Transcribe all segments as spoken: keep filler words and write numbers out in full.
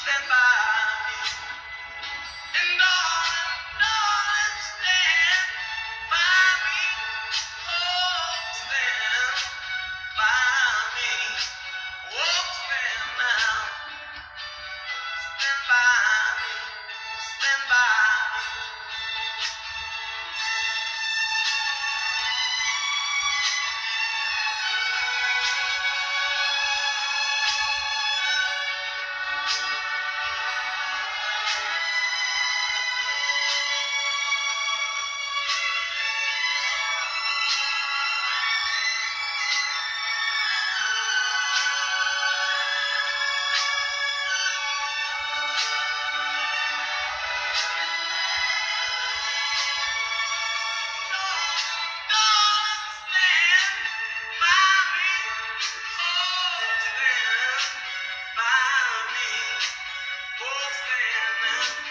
stand by me. And darling, darling, stand by me. Oh, stand by me. Oh, stand now. Stand by me. Stand by me.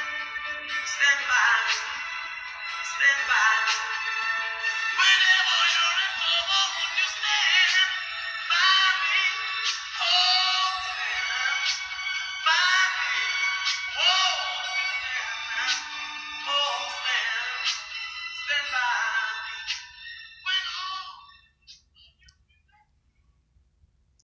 Stand by me, stand by me. Whenever